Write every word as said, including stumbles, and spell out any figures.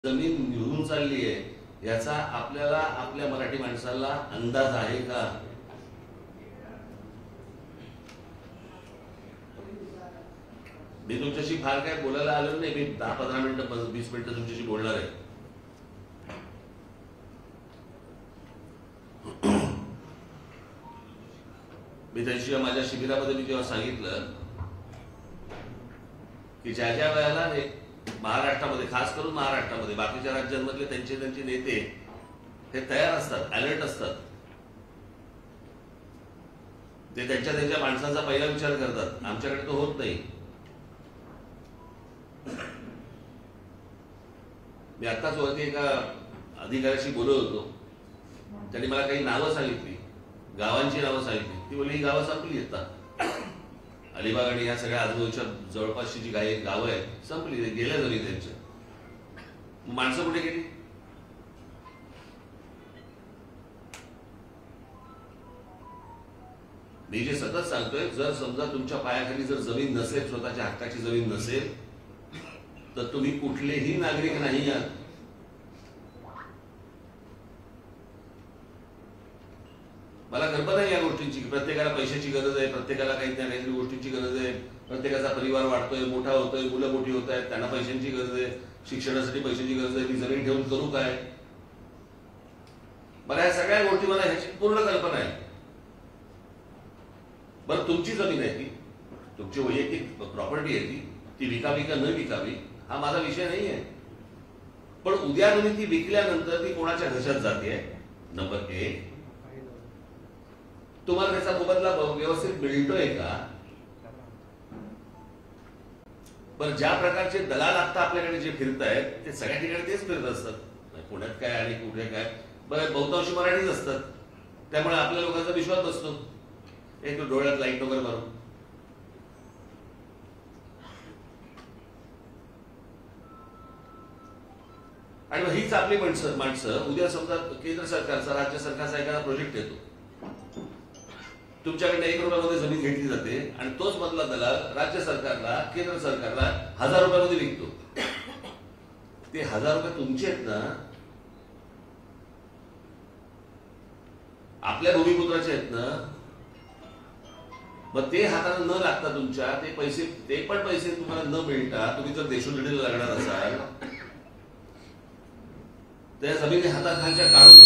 जमीन निघून चालली आहे याचा आपल्याला आपल्या मराठी माणसाला अंदाज आहे का? मी तुमच्याशी फार काय बोलायला आलो नाही. मी दहा पंधरा मिनिटं वीस मिनिटं तुमच्याशी बोलणार आहे. मी त्याशिवाय माझ्या शिबिरामध्ये मी जेव्हा सांगितलं की ज्या ज्या वेळेला महाराष्ट्रामध्ये, खास करून महाराष्ट्रामध्ये, बाकीच्या राज्यांमधले त्यांचे त्यांचे नेते हे तयार असतात, अलर्ट असतात, ते त्यांच्या त्यांच्या माणसांचा पहिला विचार करतात. आमच्याकडे तो होत नाही. मी आत्ताच वरती एका अधिकाऱ्याशी बोलत होतो. त्यांनी मला काही नावं सांगितली, गावांची नावं सांगितली. ती बोलली ही गावं संपली येतात. अलिबाग आणि या सगळ्या आजूबाजूच्या जवळपासची जी काही गावं आहेत संपली, गेल्या जरी त्यांच्या. माणसं कुठे गेली? मी जे सतत सांगतोय, जर समजा तुमच्या पायाखाली जर जमीन नसेल, स्वतःच्या हक्काची जमीन नसेल, तर तुम्ही कुठलेही नागरिक नाही आहात. मला कल्पना आहे या गोष्टींची. प्रत्येकाला पैशाची गरज आहे, प्रत्येकाला काही ना काहीतरी गोष्टींची गरज आहे. प्रत्येकाचा परिवार वाढतोय, मोठा होतोय, मुलं मोठी होत आहेत, त्यांना पैशांची गरज आहे, शिक्षणासाठी पैशाची गरज आहे. ती जमीन ठेवून करू काय? मला या सगळ्या गोष्टी, मला ह्याची पूर्ण कल्पना आहे. बरं, तुमची जमीन आहे, ती तुमची वैयक्तिक प्रॉपर्टी आहे, ती ती विकावी का न विकावी हा माझा विषय नाही आहे. पण उद्या तुम्ही ती विकल्यानंतर ती कोणाच्या घशात जाते? नंबर एक, तुम्हाला त्याचा मोबदला व्यवस्थित मिळतोय का? पण ज्या प्रकारचे दलाल आता आपल्याकडे जे फिरत आहेत ते सगळ्या ठिकाणी तेच फिरत असतात. पुण्यात काय आणि कुठे काय, बरं बहुतांशी मराठीच असतात. त्यामुळे आपल्या लोकांचा विश्वास बसतो. एक डोळ्यात लाईट वगैरे मारून. आणि मग हीच आपली माणसं माणसं उद्या समजा केंद्र सरकारचा, राज्य सरकारचा एखादा प्रोजेक्ट येतो, तुमच्याकडे एक रुपयामध्ये जमीन घेतली जाते आणि तोच मधला दलाल राज्य सरकारला, केंद्र सरकारला हजार रुपयामध्ये विकतो. ते हजार रुपये तुमचे आहेत ना, आपल्या भूमिपुत्राचे आहेत ना. मग ते हाताने न लागता तुमच्या ते पैसे, ते पण पैसे तुम्हाला न मिळता, तुम्ही जर देशोधडीला लागणार असाल, त्या जमिनी हाताखालच्या काढून